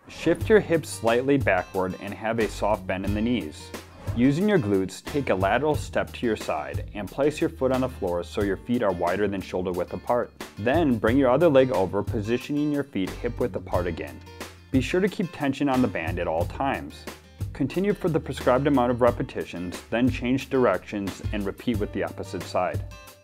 Shift your hips slightly backward and have a soft bend in the knees. Using your glutes, take a lateral step to your side and place your foot on the floor so your feet are wider than shoulder width apart. Then bring your other leg over, positioning your feet hip width apart again. Be sure to keep tension on the band at all times. Continue for the prescribed amount of repetitions, then change directions and repeat with the opposite side.